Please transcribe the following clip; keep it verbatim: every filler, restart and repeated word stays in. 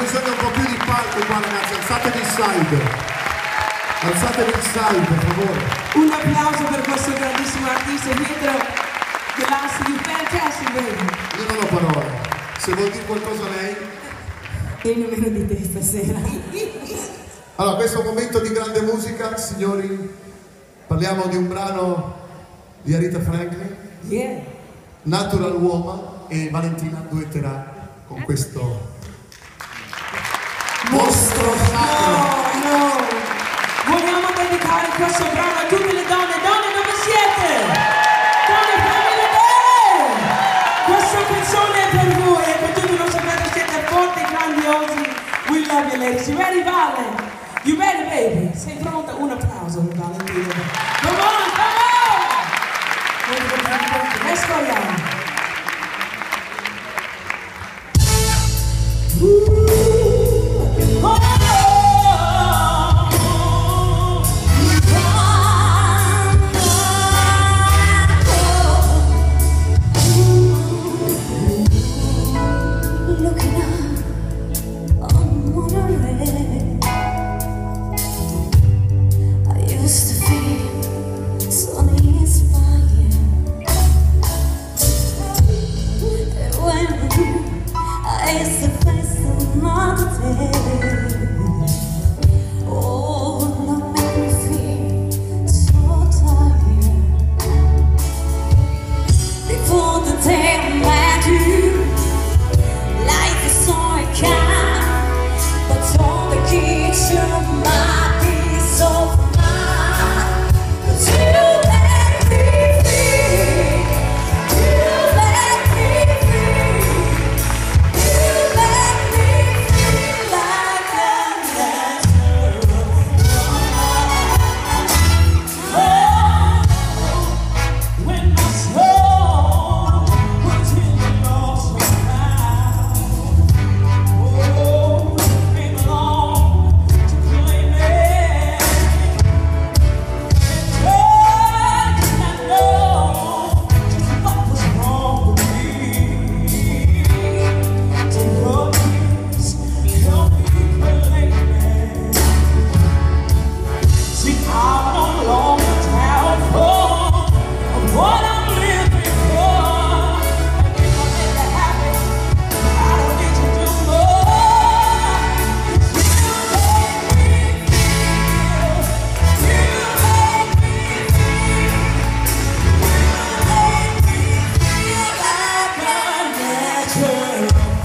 bisogno un po' più di palco qua, ragazzi, alzatevi il side. Alzatevi il side, per favore. Un applauso per questo grandissimo artista Pietro Galassi, you fantastic baby. Io non ho parole. Se vuol dire qualcosa lei. E nemmeno di te stasera. Allora, questo è un momento di grande musica, signori. Parliamo di un brano di Aretha Franklin. Yeah. Natural Woman, e Valentina duetterà con questo mostro sacro. No, no. Vogliamo dedicare questo brano a tutte le donne. Donne, dove siete? Donne, fammi vedere! Questa canzone è per voi e per tutti non sapete, siete forti e grandiosi. We love you ladies. You ready, Valen? You ready, baby? Sei pronta? Un applauso, Valentina. Come on, come on! Let's go, y'all. Girl.